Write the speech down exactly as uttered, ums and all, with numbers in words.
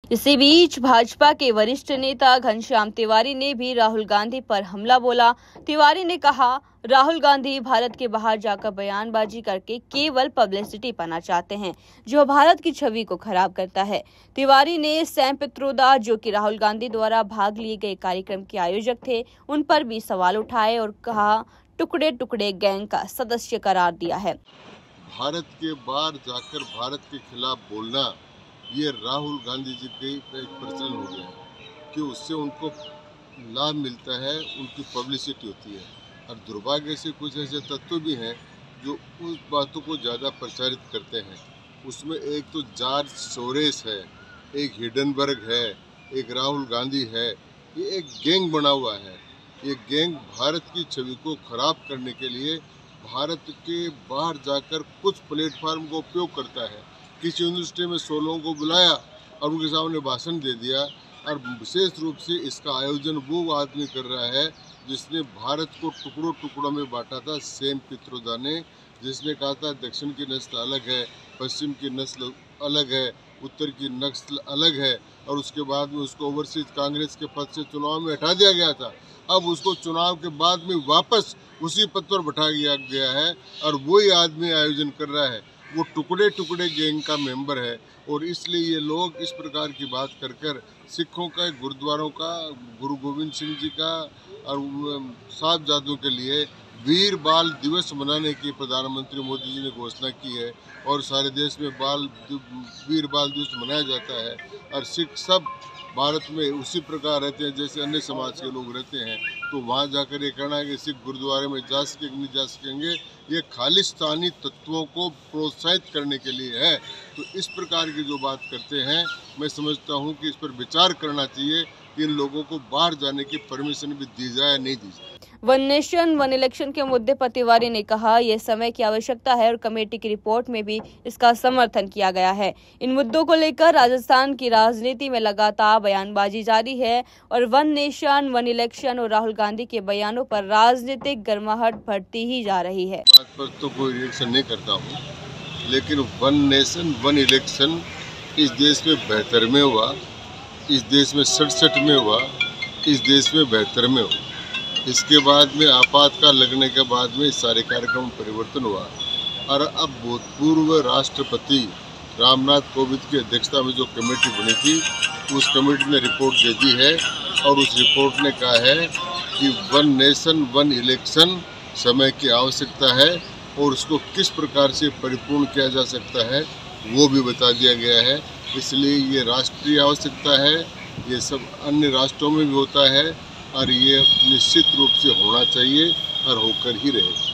इसी बीच भाजपा के वरिष्ठ नेता घनश्याम तिवारी ने भी राहुल गांधी पर हमला बोला। तिवारी ने कहा, राहुल गांधी भारत के बाहर जाकर बयानबाजी करके केवल पब्लिसिटी पाना चाहते हैं, जो भारत की छवि को खराब करता है। तिवारी ने सैम पित्रोदा, जो कि राहुल गांधी द्वारा भाग लिए गए कार्यक्रम के आयोजक थे, उन पर भी सवाल उठाए और कहा, टुकड़े टुकड़े गैंग का सदस्य करार दिया है। भारत के बाहर जाकर भारत के खिलाफ बोलना, ये राहुल गांधी जी के एक प्रचलन हो गया है कि उससे उनको लाभ मिलता है, उनकी पब्लिसिटी होती है। और दुर्भाग्य से कुछ ऐसे तत्व भी हैं जो उस बातों को ज़्यादा प्रचारित करते हैं। उसमें एक तो जॉर्ज सोरेस है, एक हिडनबर्ग है, एक राहुल गांधी है। ये एक गैंग बना हुआ है। ये गैंग भारत की छवि को खराब करने के लिए भारत के बाहर जाकर कुछ प्लेटफार्म का उपयोग करता है। किसी यूनिवर्सिटी में सौ लोगों को बुलाया और उनके सामने भाषण दे दिया। और विशेष रूप से इसका आयोजन वो आदमी कर रहा है जिसने भारत को टुकड़ों टुकड़ों में बांटा था, सैम पित्रोदा ने, जिसने कहा था दक्षिण की नस्ल अलग है, पश्चिम की नस्ल अलग है, उत्तर की नस्ल अलग है। और उसके बाद में उसको ओवरसीज कांग्रेस के पद से चुनाव में हटा दिया गया था। अब उसको चुनाव के बाद में वापस उसी पद पर बैठा दिया गया है और वही आदमी आयोजन कर रहा है। वो टुकड़े टुकड़े गैंग का मेंबर है और इसलिए ये लोग इस प्रकार की बात कर कर सिखों का, गुरुद्वारों का, गुरु गोविंद सिंह जी का और साहबजादों के लिए वीर बाल दिवस मनाने की प्रधानमंत्री मोदी जी ने घोषणा की है और सारे देश में बाल वीर बाल दिवस मनाया जाता है। और सिख सब भारत में उसी प्रकार रहते हैं जैसे अन्य समाज के लोग रहते हैं। तो वहाँ जाकर ये कहना है कि सिख गुरुद्वारे में जा सकेंगे नहीं जा सकेंगे, ये खालिस्तानी तत्वों को प्रोत्साहित करने के लिए है। तो इस प्रकार की जो बात करते हैं, मैं समझता हूँ कि इस पर विचार करना चाहिए कि इन लोगों को बाहर जाने की परमिशन भी दी जाए या नहीं दी जाए। वन नेशन वन इलेक्शन के मुद्दे पर तिवारी ने कहा, यह समय की आवश्यकता है और कमेटी की रिपोर्ट में भी इसका समर्थन किया गया है। इन मुद्दों को लेकर राजस्थान की राजनीति में लगातार बयानबाजी जारी है और वन नेशन वन इलेक्शन और राहुल गांधी के बयानों पर राजनीतिक गर्माहट बढ़ती ही जा रही है। बात पर तो कोई रिएक्शन नहीं करता हूँ, लेकिन वन नेशन वन इलेक्शन इस देश में बेहतर में हुआ, इस देश में सड़सठ में हुआ, इस देश में बेहतर में हुआ। इसके बाद में आपातकाल लगने के बाद में सारे कार्यक्रम परिवर्तन हुआ और अब भूतपूर्व राष्ट्रपति रामनाथ कोविंद की अध्यक्षता में जो कमेटी बनी थी, उस कमेटी ने रिपोर्ट दे दी है और उस रिपोर्ट ने कहा है कि वन नेशन वन इलेक्शन समय की आवश्यकता है और उसको किस प्रकार से परिपूर्ण किया जा सकता है वो भी बता दिया गया है। इसलिए ये राष्ट्रीय आवश्यकता है, ये सब अन्य राष्ट्रों में भी होता है और ये निश्चित रूप से होना चाहिए और होकर ही रहेगा।